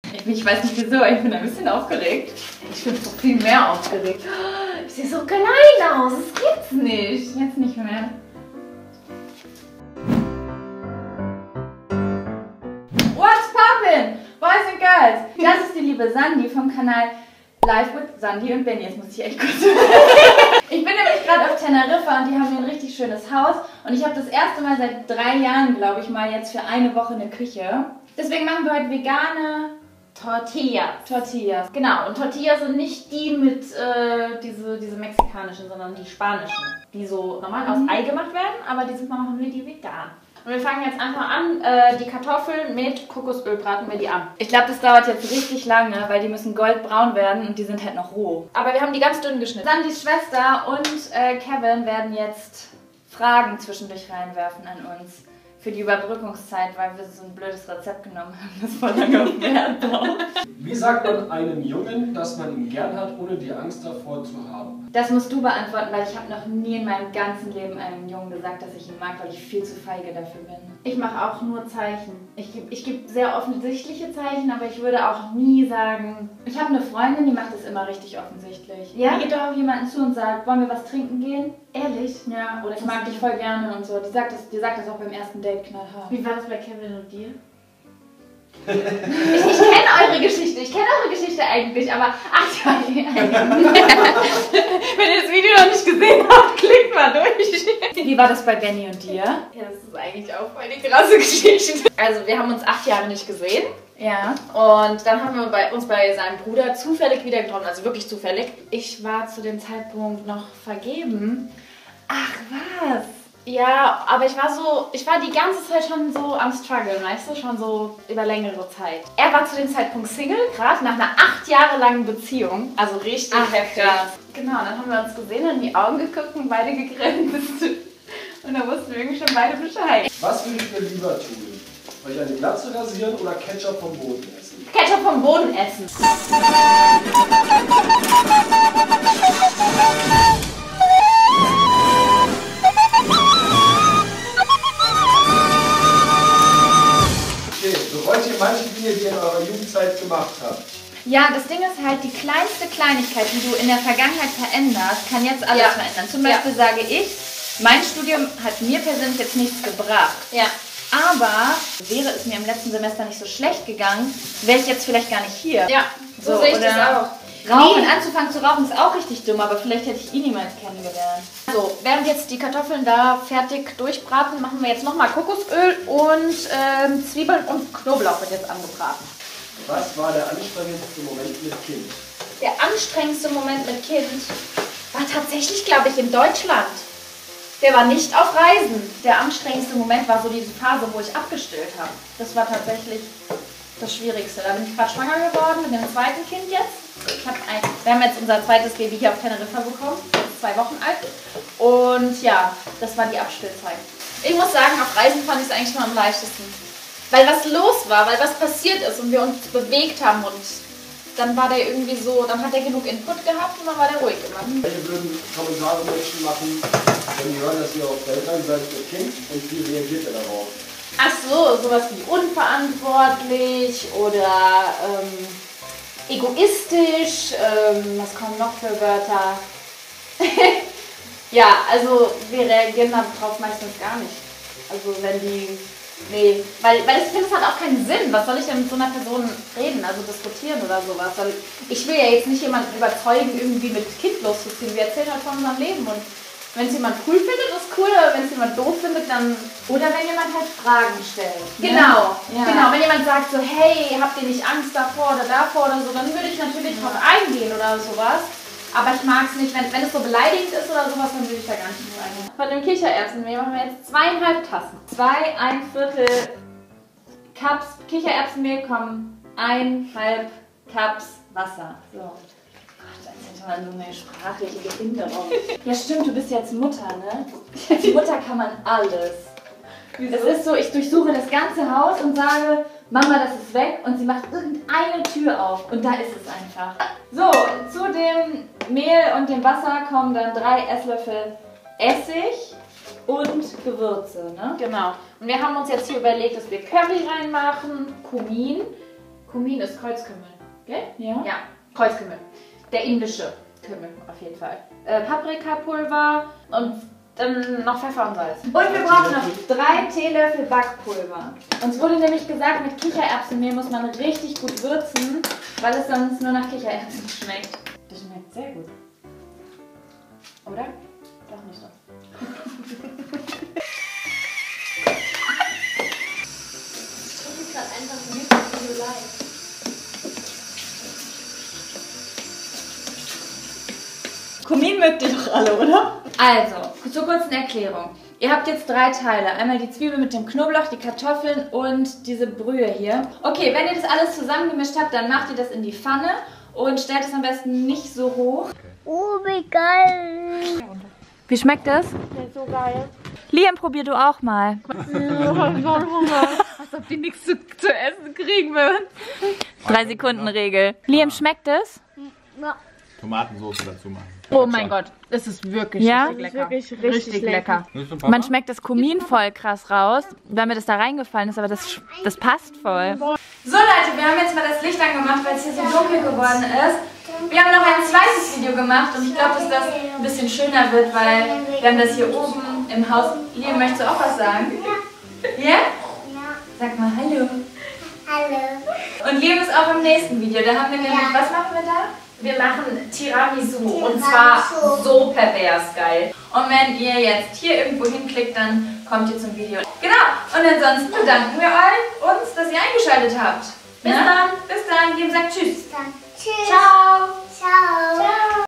Ich weiß nicht wieso, ich bin ein bisschen aufgeregt. Ich bin viel mehr aufgeregt. Ich sehe so klein aus, das gibt's nicht. Jetzt nicht mehr. What's poppin'? Boys and Girls? Das ist die liebe Sandy vom Kanal Live with Sandy und Benny. Jetzt muss ich echt kurz... Ich bin nämlich gerade auf Teneriffa und die haben hier ein richtig schönes Haus. Und ich habe das erste Mal seit 3 Jahren, glaube ich mal, jetzt für eine Woche eine Küche. Deswegen machen wir heute vegane Tortillas. Genau, und Tortillas sind nicht die mit diese mexikanischen, sondern die spanischen. Die so normal aus Ei gemacht werden, aber machen wir die vegan. Und wir fangen jetzt einfach an, die Kartoffeln mit Kokosöl braten wir die an. Ich glaube, das dauert jetzt richtig lange, weil die müssen goldbraun werden und die sind halt noch roh. Aber wir haben die ganz dünn geschnitten. Sandys Schwester und Kevin werden jetzt Fragen zwischendurch reinwerfen an uns. Für die Überbrückungszeit, weil wir so ein blödes Rezept genommen haben, das voll lange auf Wert braucht. Wie sagt man einem Jungen, dass man ihn gern hat, ohne die Angst davor zu haben? Das musst du beantworten, weil ich habe noch nie in meinem ganzen Leben einem Jungen gesagt, dass ich ihn mag, weil ich viel zu feige dafür bin. Ich mache auch nur Zeichen. Ich gebe sehr offensichtliche Zeichen, aber ich würde auch nie sagen... Ich habe eine Freundin, die macht das immer richtig offensichtlich. Ja? Die geht doch auf jemanden zu und sagt, wollen wir was trinken gehen? Ehrlich? Ja, oder ich mag dich voll gerne und so. Die sagt das auch beim ersten Date knallhart. Wie war das bei Kevin und dir? Ich kenne eure Geschichte. Ich kenne eure Geschichte eigentlich, aber... Ach ja, wenn ihr das Video noch nicht gesehen habt, klickt mal durch. Wie war das bei Benny und dir? Ja, das ist eigentlich auch voll die krasse Geschichte. Also wir haben uns 8 Jahre nicht gesehen. Ja. Und dann haben wir uns bei seinem Bruder zufällig wieder getroffen, also wirklich zufällig. Ich war zu dem Zeitpunkt noch vergeben. Ach was? Ja, aber ich war die ganze Zeit schon so am Struggle, weißt du, schon so über längere Zeit. Er war zu dem Zeitpunkt Single, gerade nach einer 8 Jahre langen Beziehung, also richtig heftig. Krass. Genau, dann haben wir uns gesehen und in die Augen geguckt und beide gegrinst. Und da wussten wir irgendwie schon beide Bescheid. Was würdet ihr lieber tun? Euch eine Glatze rasieren oder Ketchup vom Boden essen? Ketchup vom Boden essen. Bereut ihr manche Dinge, die ihr in eurer Jugendzeit gemacht habt? Ja, das Ding ist halt, die kleinste Kleinigkeit, die du in der Vergangenheit veränderst, kann jetzt alles verändern. Zum Beispiel sage ich, mein Studium hat mir persönlich jetzt nichts gebracht. Ja. Aber wäre es mir im letzten Semester nicht so schlecht gegangen, wäre ich jetzt vielleicht gar nicht hier. Ja, so sehe ich das auch. Anzufangen zu rauchen ist auch richtig dumm, aber vielleicht hätte ich ihn niemals kennengelernt. So, während jetzt die Kartoffeln da fertig durchbraten, machen wir jetzt nochmal Kokosöl und Zwiebeln und Knoblauch wird jetzt angebraten. Was war der anstrengendste Moment mit Kind? Der anstrengendste Moment mit Kind war tatsächlich, glaube ich, in Deutschland. Der war nicht auf Reisen. Der anstrengendste Moment war so diese Phase, wo ich abgestillt habe. Das war tatsächlich das Schwierigste. Da bin ich gerade schwanger geworden mit dem zweiten Kind jetzt. Wir haben jetzt unser zweites Baby hier auf Teneriffa bekommen. Das ist 2 Wochen alt. Und ja, das war die Abstillzeit. Ich muss sagen, auf Reisen fand ich es eigentlich mal am leichtesten. Weil was los war, weil was passiert ist und wir uns bewegt haben und dann war der irgendwie so, dann hat er genug Input gehabt und dann war der ruhig immer. Welche würden Kommentare Menschen machen, wenn die hören, dass ihr auf Eltern seid mit Kind und wie reagiert ihr darauf? Ach so, sowas wie unverantwortlich oder egoistisch, was kommen noch für Wörter? Ja, also wir reagieren darauf meistens gar nicht. Also wenn die... Nee, weil ich finde, es hat auch keinen Sinn. Was soll ich denn mit so einer Person reden, also diskutieren oder sowas? Weil ich will ja jetzt nicht jemanden überzeugen, irgendwie mit Kind loszuziehen. Wir erzählen halt von unserem Leben und wenn es jemand cool findet, ist cool, aber wenn es jemand doof findet, dann... Oder wenn jemand halt Fragen stellt. Genau, ja. Genau. Wenn jemand sagt so, hey, habt ihr nicht Angst davor oder davor oder so, dann würde ich natürlich drauf eingehen oder sowas. Aber ich mag es nicht, wenn es so beleidigend ist oder sowas, dann würde ich da gar nicht drauf eingehen. Von dem Kichererbsenmehl machen wir jetzt 2,5 Tassen. 2,1 Cups Kichererbsenmehl kommen 1,5 Cups Wasser. So. Man so eine sprachliche Behinderung. Ja stimmt, du bist jetzt Mutter, ne? Als Mutter kann man alles. Wieso? Es ist so, ich durchsuche das ganze Haus und sage, Mama, das ist weg und sie macht irgendeine Tür auf und da ist es einfach. So, zu dem Mehl und dem Wasser kommen dann 3 Esslöffel Essig und Gewürze, ne? Genau. Und wir haben uns jetzt hier überlegt, dass wir Curry reinmachen, Kumin, Kumin ist Kreuzkümmel, gell? Ja. Ja, Kreuzkümmel. Der indische Kümmel auf jeden Fall. Paprikapulver und dann noch Pfeffer und Salz. Und wir brauchen noch 3 Teelöffel Backpulver. Uns wurde nämlich gesagt, mit Kichererbsenmehl muss man richtig gut würzen, weil es sonst nur nach Kichererbsen schmeckt. Das schmeckt sehr gut. Oder? Doch nicht so. Das ist gerade einfach ein YouTube-Video live. Kumin mögt ihr doch alle, oder? Also, zur kurzen Erklärung. Ihr habt jetzt 3 Teile. Einmal die Zwiebel mit dem Knoblauch, die Kartoffeln und diese Brühe hier. Okay, wenn ihr das alles zusammengemischt habt, dann macht ihr das in die Pfanne und stellt es am besten nicht so hoch. Oh, wie geil. Wie schmeckt das? Das ist so geil. Liam, probier du auch mal. Als ob die nichts zu essen kriegen würden. 3-Sekunden-Regel. Liam, schmeckt es? Ja. Tomatensauce dazu machen. Oh mein Gott, es ist wirklich Ja? richtig lecker. Wirklich Richtig lecker. Man schmeckt das Kumin voll krass raus, weil mir das da reingefallen ist, aber das passt voll. So Leute, wir haben jetzt mal das Licht angemacht, weil es hier so dunkel geworden ist. Wir haben noch ein zweites Video gemacht und ich glaube, dass das ein bisschen schöner wird, weil wir haben das hier oben im Haus. Liam, möchtest du auch was sagen? Ja? Ja. Sag mal Hallo. Hallo. Und Liam ist auch im nächsten Video. Da haben wir nämlich, Ja. was machen wir da? Wir machen Tiramisu und zwar so pervers geil. Und wenn ihr jetzt hier irgendwo hinklickt, dann kommt ihr zum Video. Genau, und ansonsten bedanken wir uns, dass ihr eingeschaltet habt. Bis dann, Liam sagt Tschüss. Dann tschüss. Ciao. Ciao. Ciao.